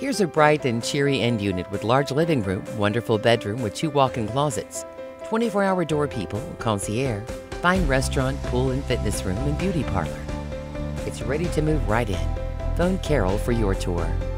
Here's a bright and cheery end unit with large living room, wonderful bedroom with 2 walk-in closets, 24-hour door people, concierge, fine restaurant, pool and fitness room, and beauty parlor. It's ready to move right in. Phone Carol for your tour.